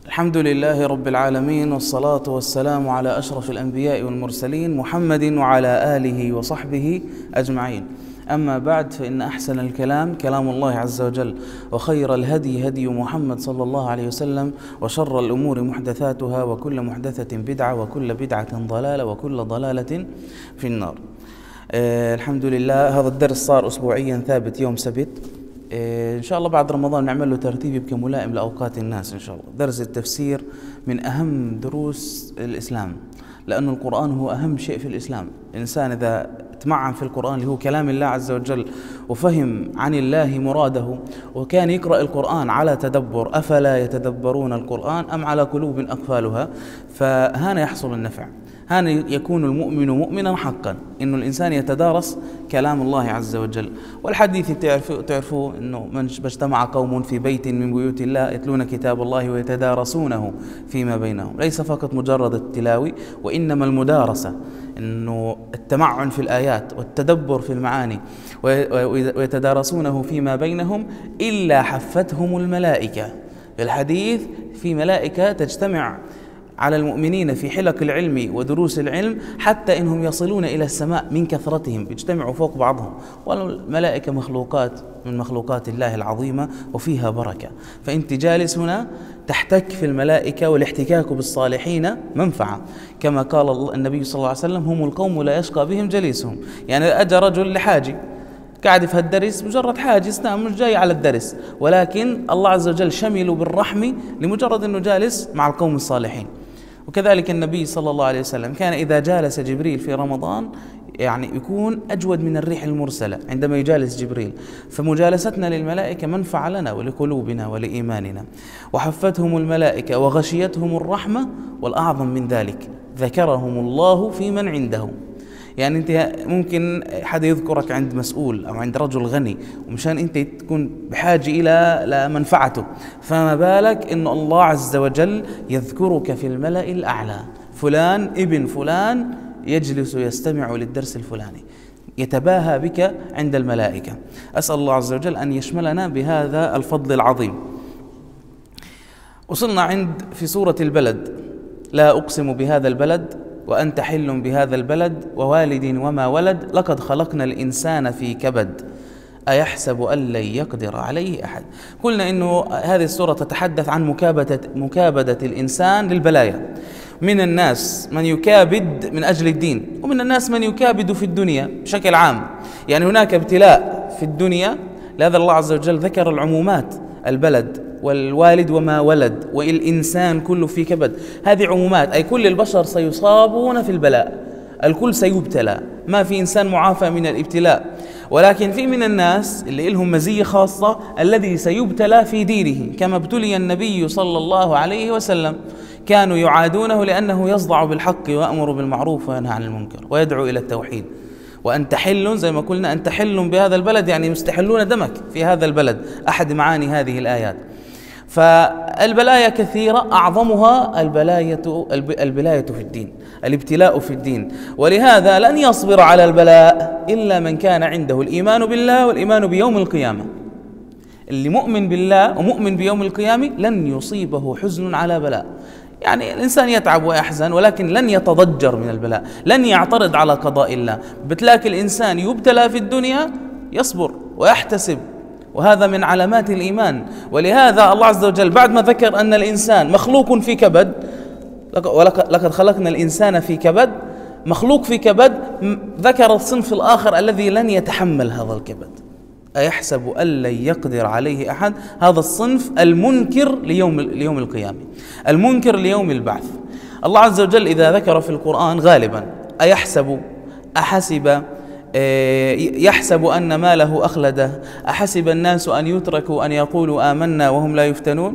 الحمد لله رب العالمين، والصلاة والسلام على أشرف الأنبياء والمرسلين محمد وعلى آله وصحبه أجمعين. أما بعد، فإن أحسن الكلام كلام الله عز وجل، وخير الهدي هدي محمد صلى الله عليه وسلم، وشر الأمور محدثاتها، وكل محدثة بدعة، وكل بدعة ضلالة، وكل ضلالة في النار. الحمد لله، هذا الدرس صار أسبوعيا ثابت يوم سبت. إن شاء الله بعد رمضان نعمل له ترتيب يبقى ملائم لأوقات الناس إن شاء الله. درس التفسير من أهم دروس الإسلام، لأن القرآن هو أهم شيء في الإسلام. الإنسان إذا تمعن في القرآن اللي هو كلام الله عز وجل، وفهم عن الله مراده، وكان يقرأ القرآن على تدبر، أفلا يتدبرون القرآن أم على قلوب أقفالها، فهنا يحصل النفع. هنا يكون المؤمن مؤمنا حقا، إنه الإنسان يتدارس كلام الله عز وجل. والحديث تعرفوا إنه من اجتمع قوم في بيت من بيوت الله يتلون كتاب الله ويتدارسونه فيما بينهم، ليس فقط مجرد التلاوي، وإنما المدارسة، إنه التمعن في الآيات والتدبر في المعاني، ويتدارسونه فيما بينهم إلا حفتهم الملائكة. في الحديث في ملائكة تجتمع على المؤمنين في حلق العلم ودروس العلم، حتى إنهم يصلون إلى السماء من كثرتهم، بيجتمعوا فوق بعضهم. والملائكة مخلوقات من مخلوقات الله العظيمة، وفيها بركة. فأنت جالس هنا تحتك في الملائكة، والاحتكاك بالصالحين منفعة، كما قال النبي صلى الله عليه وسلم: هم القوم لا يشقى بهم جليسهم. يعني أجى رجل لحاجة قاعد في هالدرس، مجرد حاجز، مش جاي على الدرس، ولكن الله عز وجل شمله بالرحمة لمجرد أنه جالس مع القوم الصالحين. وكذلك النبي صلى الله عليه وسلم كان إذا جالس جبريل في رمضان يعني يكون أجود من الريح المرسلة عندما يجالس جبريل. فمجالستنا للملائكة منفعة لنا ولقلوبنا ولإيماننا. وحفتهم الملائكة وغشيتهم الرحمة، والأعظم من ذلك ذكرهم الله في من عنده. يعني أنت ممكن حدا يذكرك عند مسؤول أو عند رجل غني، ومشان أنت تكون بحاجة إلى منفعته، فما بالك إنه الله عز وجل يذكرك في الملأ الأعلى. فلان ابن فلان يجلس يستمع للدرس الفلاني، يتباهى بك عند الملائكة. أسأل الله عز وجل أن يشملنا بهذا الفضل العظيم. وصلنا في سورة البلد: لا أقسم بهذا البلد وأنت حل بهذا البلد ووالد وما ولد لقد خلقنا الإنسان في كبد أيحسب أن لن يقدر عليه أحد. قلنا إنه هذه السورة تتحدث عن مكابدة الإنسان للبلايا. من الناس من يكابد من أجل الدين، ومن الناس من يكابد في الدنيا بشكل عام. يعني هناك ابتلاء في الدنيا، لهذا الله عز وجل ذكر العمومات: البلد والوالد وما ولد والإنسان كله في كبد. هذه عمومات، أي كل البشر سيصابون في البلاء، الكل سيبتلى، ما في إنسان معافى من الابتلاء. ولكن في من الناس اللي لهم مزية خاصة، الذي سيبتلى في دينه، كما ابتلي النبي صلى الله عليه وسلم. كانوا يعادونه لأنه يصدع بالحق ويأمر بالمعروف وينهى عن المنكر ويدعو إلى التوحيد. وأنت حل، زي ما قلنا، أنت حل بهذا البلد، يعني مستحلون دمك في هذا البلد، أحد معاني هذه الآيات. فالبلايا كثيرة، أعظمها البلاية في الدين، الابتلاء في الدين. ولهذا لن يصبر على البلاء إلا من كان عنده الإيمان بالله والإيمان بيوم القيامة. اللي مؤمن بالله ومؤمن بيوم القيامة لن يصيبه حزن على بلاء. يعني الإنسان يتعب ويحزن، ولكن لن يتضجر من البلاء، لن يعترض على قضاء الله. بتلاقي الإنسان يبتلى في الدنيا يصبر ويحتسب، وهذا من علامات الإيمان. ولهذا الله عز وجل بعد ما ذكر أن الإنسان مخلوق في كبد، لقد خلقنا الإنسان في كبد، مخلوق في كبد، ذكر الصنف الآخر الذي لن يتحمل هذا الكبد. أيحسب أن لن يقدر عليه أحد. هذا الصنف المنكر ليوم القيامة، المنكر ليوم البعث. الله عز وجل إذا ذكر في القرآن غالبا أحسب، يحسب أن ماله أخلده، أحسب الناس أن يتركوا أن يقولوا آمنا وهم لا يفتنون.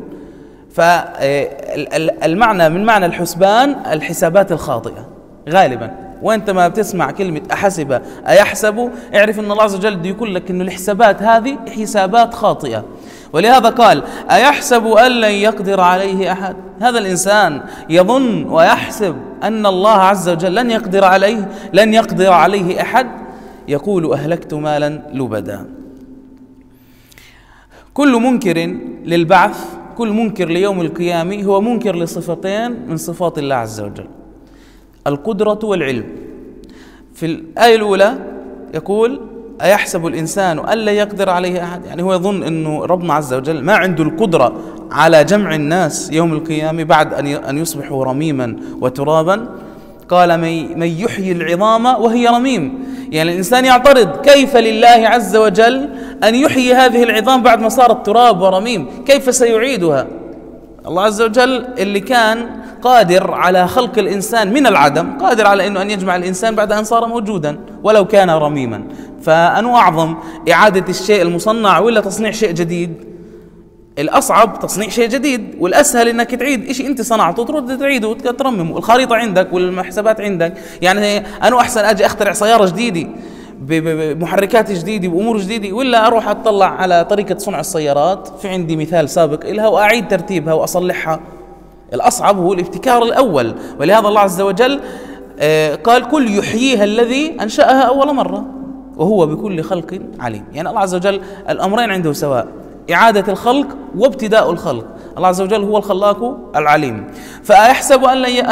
فالمعنى من معنى الحسبان الحسابات الخاطئة غالبا. وانت ما بتسمع كلمة أحسب أيحسب، اعرف أن الله عز وجل بده يقول لك أن الحسابات هذه حسابات خاطئة. ولهذا قال: أيحسب أن لن يقدر عليه أحد. هذا الإنسان يظن ويحسب أن الله عز وجل لن يقدر عليه أحد. يقول: أهلكت مالا لبدا. كل منكر للبعث كل منكر ليوم القيامة هو منكر لصفتين من صفات الله عز وجل: القدرة والعلم. في الآية الأولى يقول: أيحسب الإنسان أن لا يقدر عليه أحد، يعني هو يظن أنه ربنا عز وجل ما عنده القدرة على جمع الناس يوم القيامة بعد أن يصبحوا رميما وترابا. قال: من يحيي العظام وهي رميم. يعني الإنسان يعترض: كيف لله عز وجل أن يحيي هذه العظام بعد ما صارت تراب ورميم؟ كيف سيعيدها؟ الله عز وجل اللي كان قادر على خلق الإنسان من العدم قادر على أن يجمع الإنسان بعد أن صار موجودا ولو كان رميما. فأنو أعظم، إعادة الشيء المصنع ولا تصنيع شيء جديد؟ الأصعب تصنيع شيء جديد، والأسهل أنك تعيد شيء أنت صنعته ترد تعيده وترممه. الخريطة عندك والحسابات عندك. يعني أنو أحسن أجي أخترع سيارة جديدة بمحركات جديدة بأمور جديدة، ولا أروح أطلع على طريقة صنع السيارات في عندي مثال سابق إلها وأعيد ترتيبها وأصلحها؟ الأصعب هو الابتكار الأول. ولهذا الله عز وجل قال: كل يحييها الذي أنشأها أول مرة وهو بكل خلق عليم. يعني الله عز وجل الأمرين عنده سواء: إعادة الخلق وابتداء الخلق. الله عز وجل هو الخلاق العليم. فأيحسب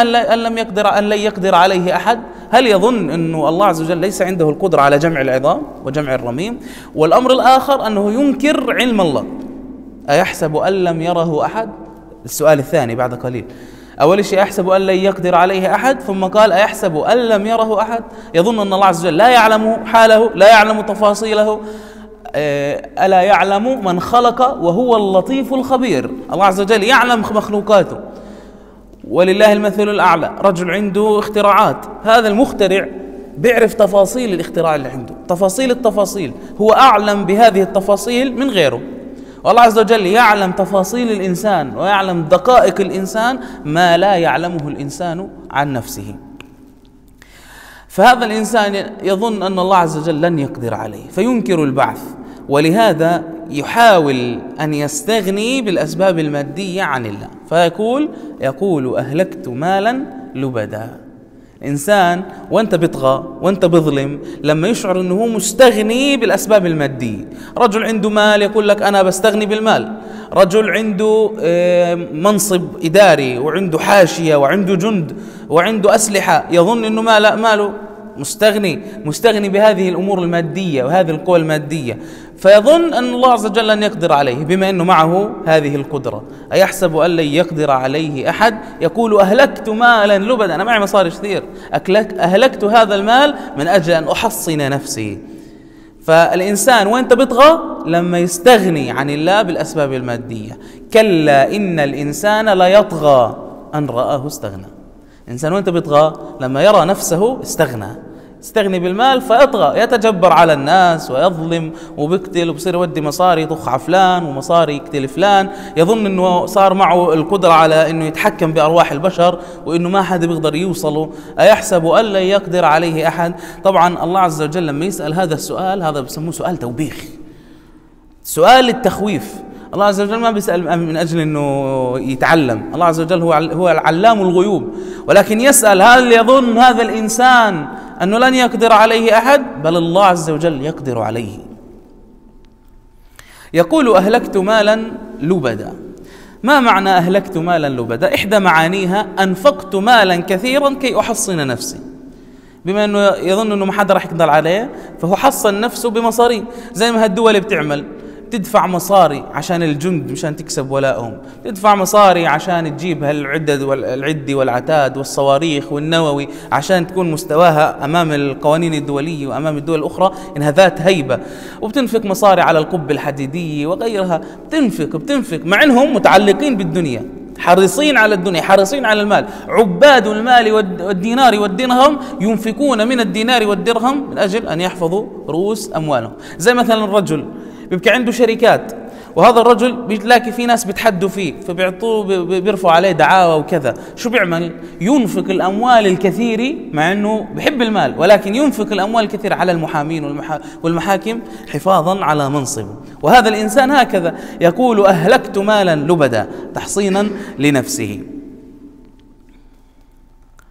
أن لن يقدر عليه أحد؟ هل يظن أنه الله عز وجل ليس عنده القدرة على جمع العظام وجمع الرميم؟ والأمر الآخر أنه ينكر علم الله. أيحسب أن لم يره أحد؟ السؤال الثاني بعد قليل. أول شيء أيحسب أن لن يقدر عليه أحد، ثم قال: أيحسب أن لم يره أحد؟ يظن أن الله عز وجل لا يعلم حاله، لا يعلم تفاصيله. ألا يعلم من خلق وهو اللطيف الخبير. الله عز وجل يعلم مخلوقاته. ولله المثل الأعلى. رجل عنده اختراعات، هذا المخترع بيعرف تفاصيل الاختراع اللي عنده، تفاصيل التفاصيل، هو أعلم بهذه التفاصيل من غيره. والله عز وجل يعلم تفاصيل الإنسان ويعلم دقائق الإنسان ما لا يعلمه الإنسان عن نفسه. فهذا الإنسان يظن أن الله عز وجل لن يقدر عليه فينكر البعث، ولهذا يحاول أن يستغني بالأسباب المادية عن الله، يقول: أهلكت مالا لبدا. إنسان وأنت بتغى وأنت بظلم لما يشعر أنه هو مستغني بالأسباب المادية. رجل عنده مال يقول لك: أنا بستغني بالمال. رجل عنده منصب إداري وعنده حاشية وعنده جند وعنده أسلحة، يظن أنه ماله مستغني بهذه الأمور المادية وهذه القوى المادية، فيظن أن الله عز وجل لن يقدر عليه بما أنه معه هذه القدرة. أيحسب أن لن يقدر عليه أحد؟ يقول: أهلكت مالا لبدا. أنا معي مصاري كثير، أهلكت هذا المال من أجل أن أحصن نفسي. فالإنسان وأنت بتغى لما يستغني عن الله بالأسباب المادية. كلا إن الإنسان لا يطغى أن رآه استغنى. الإنسان وأنت بتغى لما يرى نفسه استغني بالمال فيطغى، يتجبر على الناس ويظلم وبيقتل وبصير يودي مصاري يطخ على فلان ومصاري يقتل فلان، يظن انه صار معه القدرة على انه يتحكم بأرواح البشر وانه ما حد بيقدر يوصله. أيحسب أن لن يقدر عليه أحد؟ طبعا الله عز وجل لما يسأل هذا السؤال هذا بسموه سؤال توبيخ، سؤال التخويف. الله عز وجل ما بيسأل من أجل أنه يتعلم، الله عز وجل هو العلام الغيوب، ولكن يسأل: هل يظن هذا الإنسان أنه لن يقدر عليه أحد؟ بل الله عز وجل يقدر عليه. يقول: أهلكت مالا لبدا. ما معنى أهلكت مالا لبدا؟ إحدى معانيها أنفقت مالا كثيرا كي أحصن نفسي. بما أنه يظن أنه ما حدا راح يقدر عليه فهو حصن نفسه بمصاري، زي ما هالدول بتعمل، تدفع مصاري عشان الجند مشان تكسب ولائهم، تدفع مصاري عشان تجيب هالعدد والعدي والعتاد والصواريخ والنووي عشان تكون مستواها أمام القوانين الدولية وأمام الدول الأخرى إنها ذات هيبة، وبتنفق مصاري على القبة الحديدية وغيرها، بتنفق مع إنهم متعلقين بالدنيا، حريصين على الدنيا، حريصين على المال. عباد المال والدينار والدرهم ينفقون من الدينار والدرهم من أجل أن يحفظوا رؤوس أموالهم. زي مثلا الرجل بيبقى عنده شركات، وهذا الرجل بتلاقي في ناس بتحدوا فيه فبيعطوه بيرفعوا عليه دعاوى وكذا. شو بيعمل؟ ينفق الأموال الكثيرة، مع أنه بحب المال، ولكن ينفق الأموال الكثيرة على المحامين والمحاكم حفاظا على منصبه. وهذا الإنسان هكذا يقول: أهلكت مالا لبدا، تحصينا لنفسه.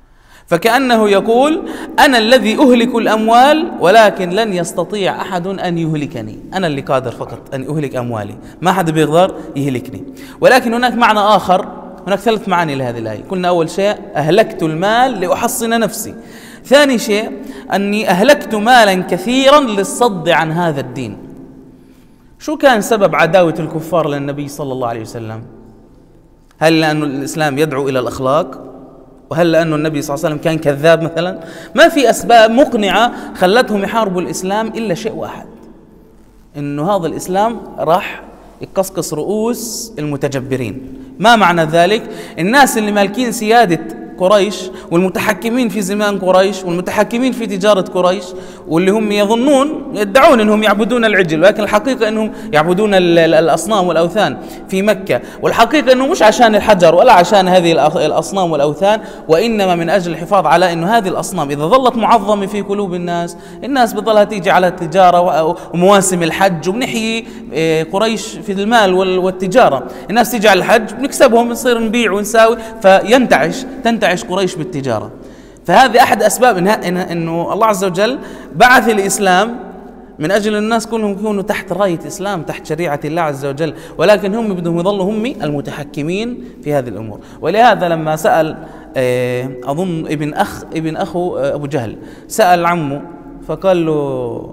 فكأنه يقول أنا الذي أهلك الأموال ولكن لن يستطيع أحد أن يهلكني، أنا اللي قادر فقط أن أهلك أموالي، ما حد بيقدر يهلكني. ولكن هناك معنى آخر، هناك 3 معاني لهذه الآية. قلنا أول شيء أهلكت المال لأحصن نفسي، ثاني شيء أني أهلكت مالا كثيرا للصد عن هذا الدين. شو كان سبب عداوة الكفار للنبي صلى الله عليه وسلم؟ هل لأن الإسلام يدعو إلى الأخلاق؟ وهل لأنه النبي صلى الله عليه وسلم كان كذاب مثلا؟ ما في أسباب مقنعة خلتهم يحاربوا الإسلام إلا شيء واحد، إنه هذا الإسلام راح يقصقص رؤوس المتجبرين. ما معنى ذلك؟ الناس اللي مالكين سيادة قريش والمتحكمين في زمان قريش والمتحكمين في تجارة قريش، واللي هم يدعون أنهم يعبدون العجل، ولكن الحقيقة أنهم يعبدون الأصنام والأوثان في مكة، والحقيقة أنه مش عشان الحجر ولا عشان هذه الأصنام والأوثان، وإنما من أجل الحفاظ على أنه هذه الأصنام إذا ظلت معظمة في قلوب الناس بتظلها تيجي على التجارة ومواسم الحج، وبنحيي قريش في المال والتجارة. الناس تيجي على الحج بنكسبهم، نصير نبيع ونساوي، تنتعش قريش بالتجارة. فهذه أحد أسباب إنه الله عز وجل بعث الإسلام من أجل الناس كلهم يكونوا تحت راية إسلام، تحت شريعة الله عز وجل، ولكن هم بدهم يظلوا هم المتحكمين في هذه الأمور. ولهذا لما سأل أظن ابن أخو أبو جهل سأل عمه فقال له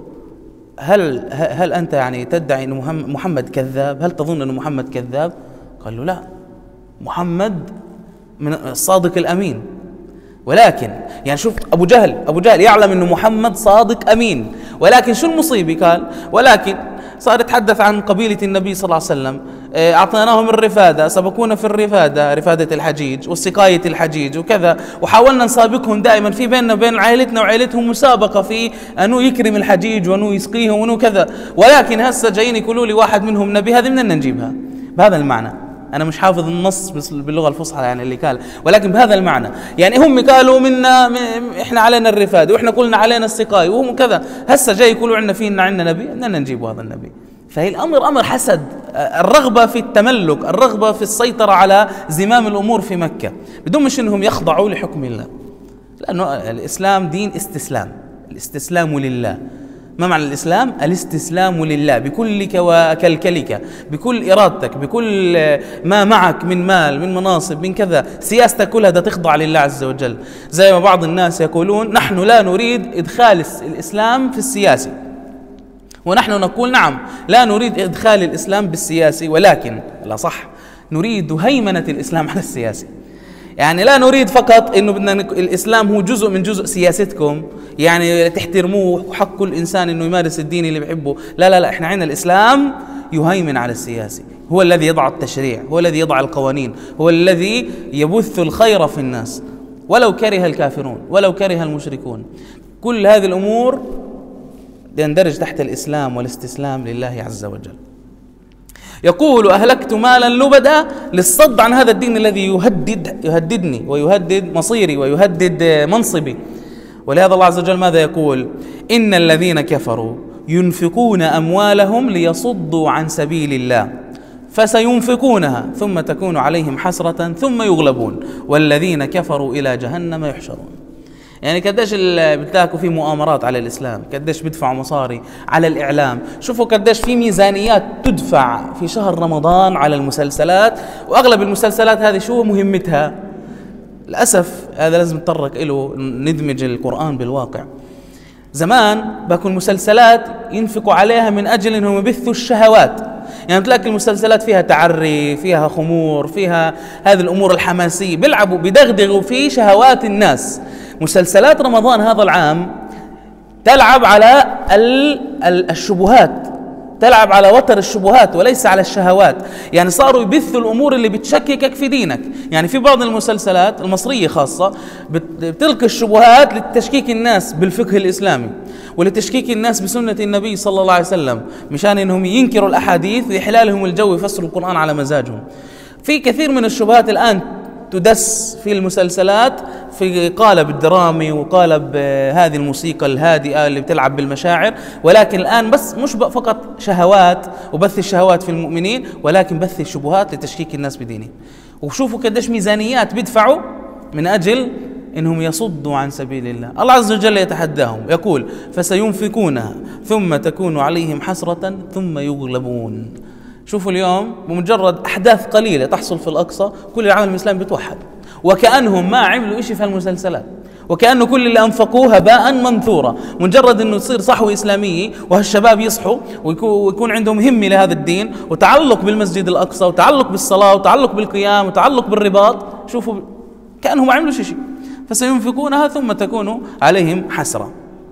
هل أنت يعني تدعي أن محمد كذاب؟ هل تظن أن محمد كذاب؟ قال له لا، محمد من الصادق الأمين. ولكن يعني شوف أبو جهل يعلم أنه محمد صادق أمين، ولكن شو المصيبة؟ قال ولكن صار يتحدث عن قبيلة النبي صلى الله عليه وسلم، أعطيناهم الرفادة، سبقونا في الرفادة، رفادة الحجيج والسقاية الحجيج وكذا، وحاولنا نسابقهم دائما، في بيننا وبين عائلتنا وعائلتهم مسابقة في أنه يكرم الحجيج وأنه يسقيهم وأنه كذا، ولكن هسه جايين يقولوا لي واحد منهم نبي، هذه منين نجيبها؟ بهذا المعنى. أنا مش حافظ النص باللغة الفصحى يعني اللي قال، ولكن بهذا المعنى. يعني هم قالوا إحنا علينا الرفاد وإحنا كلنا علينا السقاي وهم كذا، هسه جاي يقولوا عندنا نبي، بدنا نجيب هذا النبي. فهي الأمر أمر حسد، الرغبة في التملك، الرغبة في السيطرة على زمام الأمور في مكة، بدون مش إنهم يخضعوا لحكم الله، لأنه الإسلام دين استسلام، الاستسلام لله. ما معنى الإسلام؟ الاستسلام لله بكلك وكلكلك، بكل إرادتك، بكل ما معك من مال، من مناصب، من كذا، سياستك كلها دا تخضع لله عز وجل. زي ما بعض الناس يقولون نحن لا نريد إدخال الإسلام في السياسي، ونحن نقول نعم لا نريد إدخال الإسلام بالسياسي، ولكن لا صح، نريد هيمنة الإسلام على السياسي. يعني لا نريد فقط انه بدنا الاسلام هو جزء من جزء سياستكم، يعني تحترموه وحق كل انسان انه يمارس الدين اللي بيحبه، لا، احنا عندنا الاسلام يهيمن على السياسي، هو الذي يضع التشريع، هو الذي يضع القوانين، هو الذي يبث الخير في الناس ولو كره الكافرون ولو كره المشركون. كل هذه الامور يندرج تحت الاسلام والاستسلام لله عز وجل. يقول أهلكت مالا لبدا للصد عن هذا الدين الذي يهددني ويهدد مصيري ويهدد منصبي. ولهذا الله عز وجل ماذا يقول؟ إن الذين كفروا ينفقون أموالهم ليصدوا عن سبيل الله فسينفقونها ثم تكون عليهم حسرة ثم يغلبون والذين كفروا إلى جهنم يحشرون. يعني قديش بتلاقوا في مؤامرات على الإسلام، قديش بدفعوا مصاري على الإعلام، شوفوا قديش في ميزانيات تدفع في شهر رمضان على المسلسلات، وأغلب المسلسلات هذه شو مهمتها؟ للأسف هذا لازم نتطرق له، ندمج القرآن بالواقع. زمان بكون مسلسلات ينفقوا عليها من أجل أنهم يبثوا الشهوات، يعني تلاقي المسلسلات فيها تعري، فيها خمور، فيها هذه الأمور الحماسية، بيلعبوا بيدغدغوا في شهوات الناس. مسلسلات رمضان هذا العام تلعب على الشبهات، تلعب على وتر الشبهات وليس على الشهوات. يعني صاروا يبثوا الأمور اللي بتشككك في دينك. يعني في بعض المسلسلات المصرية خاصة بتلقي الشبهات لتشكيك الناس بالفقه الإسلامي ولتشكيك الناس بسنة النبي صلى الله عليه وسلم، مشان إنهم ينكروا الأحاديث ويحلالهم الجو يفسروا القرآن على مزاجهم. في كثير من الشبهات الآن تدس في المسلسلات في قالب الدرامي وقالب هذه الموسيقى الهادئة اللي بتلعب بالمشاعر، ولكن الآن بس مش فقط شهوات وبث الشهوات في المؤمنين، ولكن بث الشبهات لتشكيك الناس بدينهم. وشوفوا قديش ميزانيات بيدفعوا من أجل إنهم يصدوا عن سبيل الله. الله عز وجل يتحداهم يقول فسينفقونها ثم تكون عليهم حسرة ثم يغلبون. شوفوا اليوم بمجرد أحداث قليلة تحصل في الأقصى كل العالم الإسلامي بيتوحد، وكأنهم ما عملوا إشي في المسلسلات، وكأنه كل اللي أنفقوه هباء منثورا. مجرد أنه تصير صحوة إسلامية وهالشباب يصحوا ويكون عندهم همة لهذا الدين وتعلق بالمسجد الأقصى وتعلق بالصلاة وتعلق بالقيام وتعلق بالرباط، شوفوا كأنهم ما عملوا شيء. فسينفقونها ثم تكون عليهم حسرة.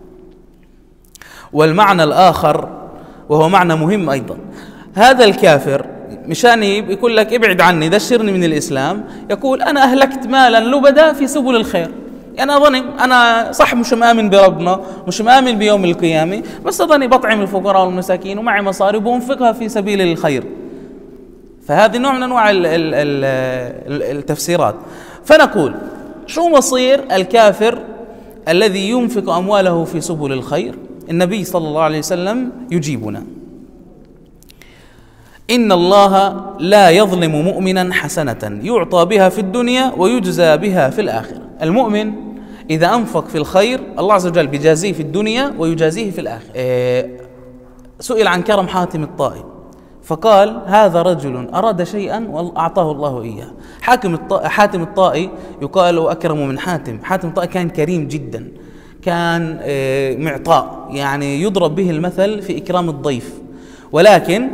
والمعنى الآخر وهو معنى مهم أيضا، هذا الكافر مشان يقول لك ابعد عني دشرني من الإسلام، يقول أنا أهلكت مالا لبدا في سبل الخير. يعني أظني أنا صح مش مآمن بربنا، مش مآمن بيوم القيامة، بس أظني بطعم الفقراء والمساكين ومعي مصاري وبنفقها في سبيل الخير. فهذه نوع من أنواع التفسيرات. فنقول شو مصير الكافر الذي ينفق أمواله في سبل الخير؟ النبي صلى الله عليه وسلم يجيبنا: إن الله لا يظلم مؤمنا حسنة يعطى بها في الدنيا ويجزى بها في الآخرة. المؤمن إذا أنفق في الخير الله عز وجل بيجازيه في الدنيا ويجازيه في الآخرة. سئل عن كرم حاتم الطائي فقال: هذا رجل أراد شيئا وأعطاه الله إياه. حاتم الطائي يقال أكرم من حاتم. حاتم الطائي كان كريم جدا، كان معطاء، يعني يضرب به المثل في إكرام الضيف. ولكن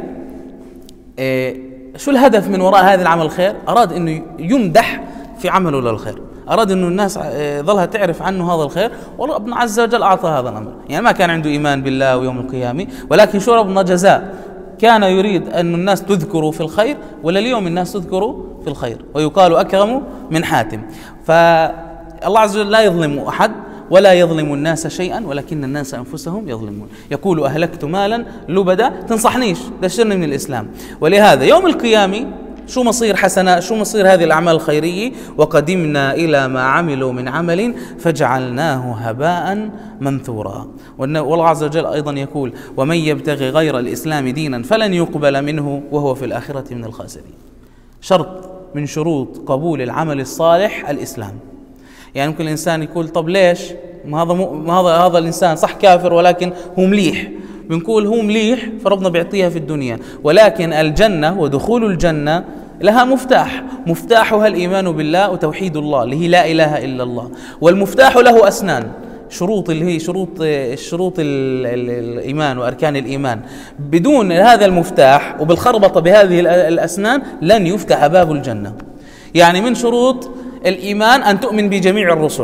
شو الهدف من وراء هذا العمل الخير؟ أراد أنه يمدح في عمله للخير، أراد أنه الناس ظلها تعرف عنه هذا الخير، وربنا عز وجل أعطى هذا الأمر. يعني ما كان عنده إيمان بالله ويوم القيامة، ولكن شو ربنا جزاء؟ كان يريد أن الناس تذكروا في الخير، ولليوم الناس تذكروا في الخير، ويقال أكرم من حاتم. فالله عز وجل لا يظلم أحد ولا يظلم الناس شيئا، ولكن الناس أنفسهم يظلمون. يقول: أهلكت مالا لبدا، تنصحنيش دشرني من الإسلام. ولهذا يوم القيامة شو مصير حسنة، شو مصير هذه الأعمال الخيرية؟ وقدمنا إلى ما عملوا من عمل فجعلناه هباء منثورا. والله عز وجل أيضا يقول: ومن يبتغي غير الإسلام دينا فلن يقبل منه وهو في الآخرة من الخاسرين. شرط من شروط قبول العمل الصالح الإسلام. يعني ممكن الإنسان يقول: طب ليش؟ هذا الإنسان صح كافر ولكن هو مليح. بنقول هو مليح فربنا بيعطيها في الدنيا، ولكن الجنة ودخول الجنة لها مفتاح، مفتاحها الإيمان بالله وتوحيد الله اللي هي لا إله إلا الله. والمفتاح له أسنان، شروط اللي هي شروط الإيمان وأركان الإيمان. بدون هذا المفتاح وبالخربطة بهذه الأسنان لن يفتح باب الجنة. يعني من شروط الإيمان أن تؤمن بجميع الرسل.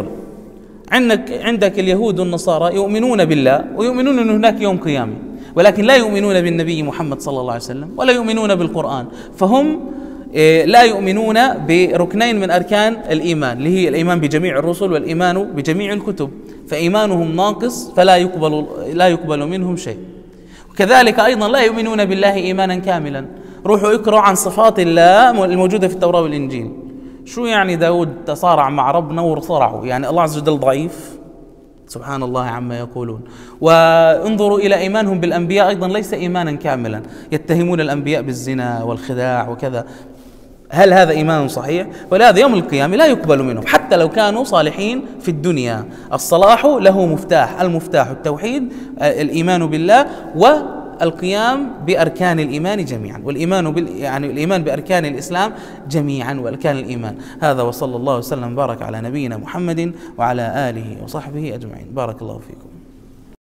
عندك اليهود والنصارى يؤمنون بالله ويؤمنون أن هناك يوم قيامة، ولكن لا يؤمنون بالنبي محمد صلى الله عليه وسلم ولا يؤمنون بالقرآن. فهم لا يؤمنون بركنين من أركان الإيمان اللي هي الإيمان بجميع الرسل والإيمان بجميع الكتب، فإيمانهم ناقص فلا يقبل منهم شيء. وكذلك أيضا لا يؤمنون بالله إيمانا كاملا. روحوا اقرأوا عن صفات الله الموجودة في التوراة والإنجيل. شو يعني داود تصارع مع ربنا وصرعه؟ يعني الله عز وجل ضعيف؟ سبحان الله عما يقولون. وانظروا إلى إيمانهم بالأنبياء أيضا ليس إيمانا كاملا، يتهمون الأنبياء بالزنا والخداع وكذا. هل هذا إيمان صحيح؟ ولهذا يوم القيامة لا يقبل منهم حتى لو كانوا صالحين في الدنيا. الصلاح له مفتاح، المفتاح التوحيد، الإيمان بالله والقيام بأركان الإيمان جميعا، يعني الإيمان بأركان الإسلام جميعا وأركان الإيمان. هذا وصلى الله وسلم وبارك على نبينا محمد وعلى آله وصحبه أجمعين. بارك الله فيكم.